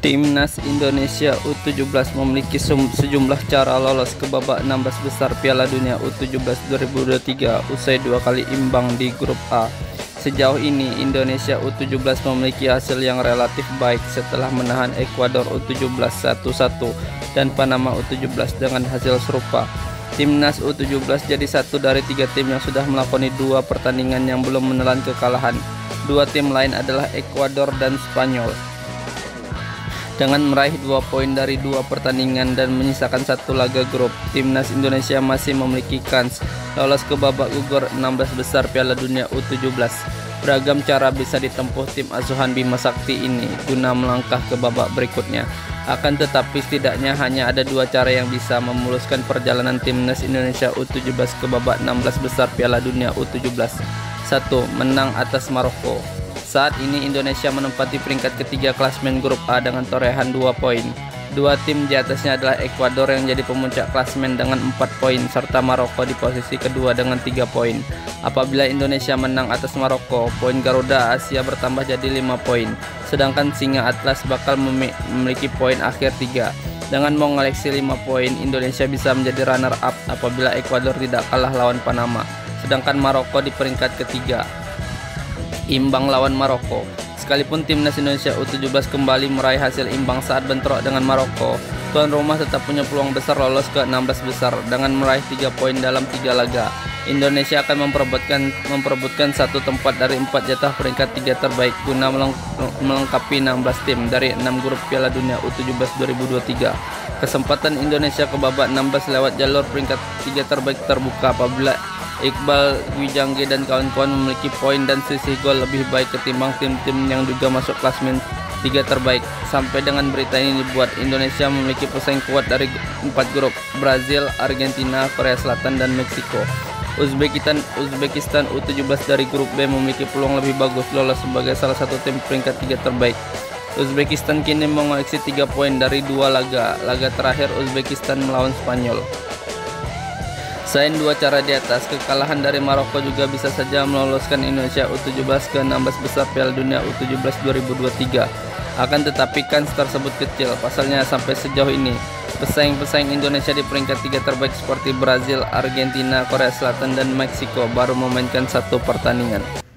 Timnas Indonesia U17 memiliki sejumlah cara lolos ke babak 16 besar Piala Dunia U17 2023 usai 2 kali imbang di grup A. Sejauh ini Indonesia U17 memiliki hasil yang relatif baik setelah menahan Ekuador U17 1-1 dan Panama U17 dengan hasil serupa. Timnas U17 jadi satu dari 3 tim yang sudah melakoni 2 pertandingan yang belum menelan kekalahan. 2 tim lain adalah Ekuador dan Spanyol. Dengan meraih 2 poin dari 2 pertandingan dan menyisakan 1 laga grup, Timnas Indonesia masih memiliki kans lolos ke babak gugur 16 besar Piala Dunia U17. Beragam cara bisa ditempuh tim asuhan Bima Sakti ini guna melangkah ke babak berikutnya. Akan tetapi setidaknya hanya ada 2 cara yang bisa memuluskan perjalanan Timnas Indonesia U17 ke babak 16 besar Piala Dunia U17. 1. Menang atas Maroko. Saat ini Indonesia menempati peringkat ketiga klasmen grup A dengan torehan 2 poin. 2 tim di atasnya adalah Ekuador yang jadi pemuncak klasmen dengan 4 poin, serta Maroko di posisi kedua dengan 3 poin. Apabila Indonesia menang atas Maroko, poin Garuda Asia bertambah jadi 5 poin, sedangkan Singa Atlas bakal memiliki poin akhir 3. Dengan mengoleksi 5 poin, Indonesia bisa menjadi runner up apabila Ekuador tidak kalah lawan Panama, sedangkan Maroko di peringkat ketiga imbang lawan Maroko. Sekalipun Timnas Indonesia U17 kembali meraih hasil imbang saat bentrok dengan Maroko, tuan rumah tetap punya peluang besar lolos ke 16 besar dengan meraih 3 poin dalam 3 laga. Indonesia akan memperebutkan 1 tempat dari 4 jatah peringkat 3 terbaik guna melengkapi 16 tim dari 6 grup Piala Dunia U17 2023. Kesempatan Indonesia ke babak 16 lewat jalur peringkat 3 terbaik terbuka apabila Iqbal Gwijangge dan kawan-kawan memiliki poin dan selisih gol lebih baik ketimbang tim-tim yang juga masuk klasmen 3 terbaik. Sampai dengan berita ini dibuat, Indonesia memiliki pesaing kuat dari 4 grup: Brazil, Argentina, Korea Selatan, dan Meksiko. Uzbekistan U17 dari grup B memiliki peluang lebih bagus lolos sebagai salah satu tim peringkat 3 terbaik. Uzbekistan kini mengoleksi 3 poin dari 2 laga. Laga terakhir Uzbekistan melawan Spanyol. Selain 2 cara di atas, kekalahan dari Maroko juga bisa saja meloloskan Indonesia U17 ke 16 besar Piala Dunia U17 2023. Akan tetapi kans tersebut kecil. Pasalnya sampai sejauh ini, pesaing-pesaing Indonesia di peringkat 3 terbaik seperti Brazil, Argentina, Korea Selatan, dan Meksiko baru memainkan 1 pertandingan.